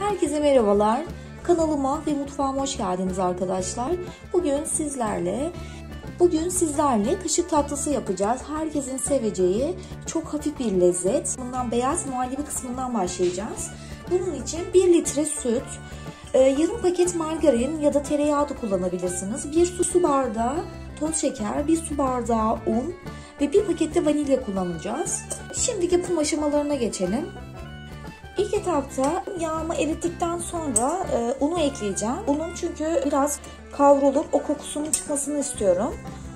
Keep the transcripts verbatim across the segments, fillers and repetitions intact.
Herkese merhabalar. Kanalıma ve mutfağıma hoş geldiniz arkadaşlar. Bugün sizlerle Bugün sizlerle kaşık tatlısı yapacağız. Herkesin seveceği çok hafif bir lezzet. Bundan beyaz muhallebi kısmından başlayacağız. Bunun için bir litre süt, yarım paket margarin ya da tereyağı da kullanabilirsiniz. bir su, su bardağı toz şeker, bir su bardağı un ve bir paket de vanilya kullanacağız. Şimdi yapım aşamalarına geçelim. İlk etapta yağımı erittikten sonra e, unu ekleyeceğim. Unun çünkü biraz kavrulup o kokusunun çıkmasını istiyorum.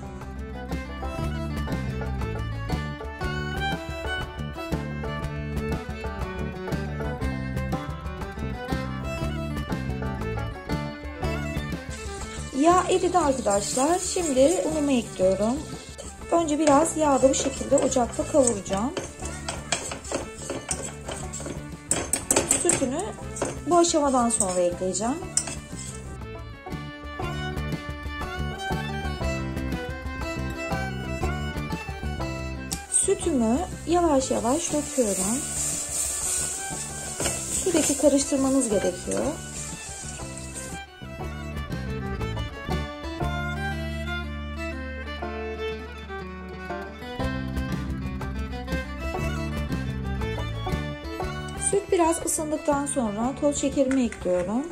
Yağ eridi arkadaşlar. Şimdi unumu ekliyorum. Önce biraz yağda bu şekilde ocakta kavuracağım. Sütünü bu aşamadan sonra ekleyeceğim. Sütümü yavaş yavaş döküyorum. Sürekli karıştırmanız gerekiyor. Süt biraz ısındıktan sonra toz şekerimi ekliyorum.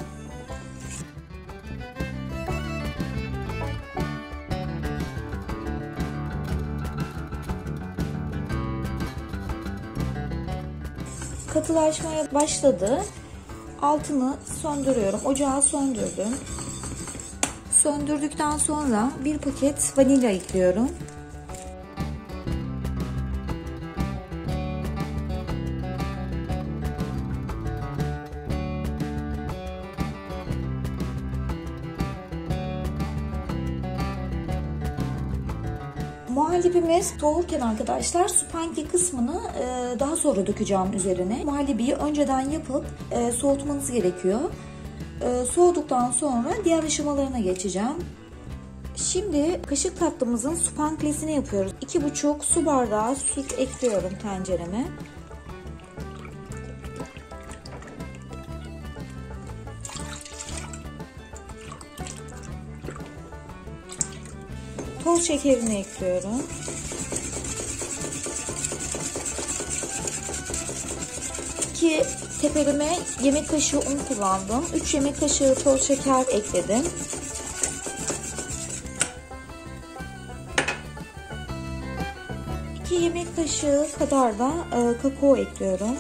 Katılaşmaya başladı. Altını söndürüyorum. Ocağı söndürdüm. Söndürdükten sonra bir paket vanilya ekliyorum. Muhallebimiz soğurken arkadaşlar spanki kısmını e, daha sonra dökeceğim üzerine. Muhallebiyi önceden yapıp e, soğutmanız gerekiyor. E, soğuduktan sonra diğer aşamalarına geçeceğim. Şimdi kaşık tatlımızın spanklisini yapıyoruz. iki buçuk su bardağı süt ekliyorum tencereme. Toz şekerini ekliyorum. iki tepelime yemek kaşığı un kullandım. üç yemek kaşığı toz şeker ekledim. iki yemek kaşığı kadar da e, kakao ekliyorum.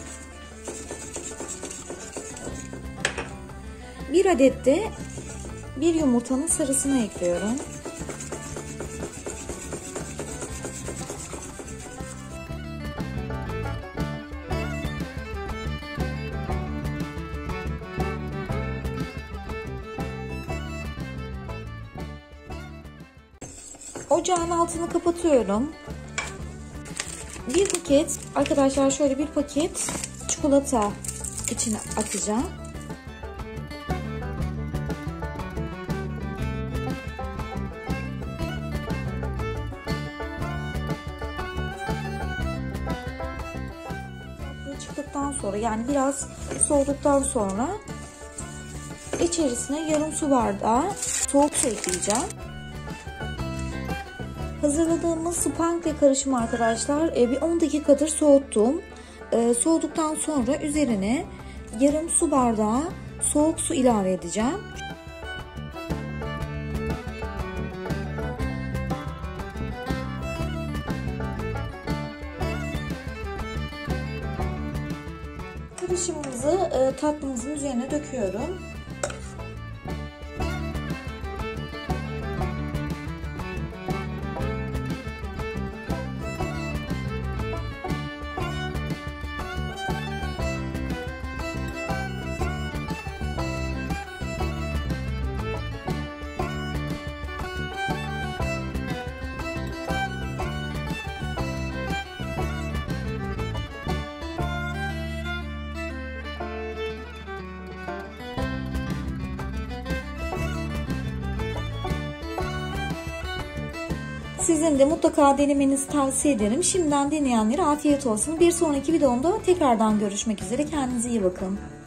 bir adet de bir yumurtanın sarısını ekliyorum. Ocağın altını kapatıyorum. Bir paket, arkadaşlar şöyle bir paket çikolata içine atacağım. Çıktıktan sonra, yani biraz soğuduktan sonra içerisine yarım su bardağı soğuk su ekleyeceğim. Hazırladığımız spankle karışımı arkadaşlar bir on dakikadır soğuttum. Soğuduktan sonra üzerine yarım su bardağı soğuk su ilave edeceğim. Karışımımızı tatlımızın üzerine döküyorum. Sizin de mutlaka denemenizi tavsiye ederim. Şimdiden deneyenlere afiyet olsun. Bir sonraki videomda tekrardan görüşmek üzere. Kendinize iyi bakın.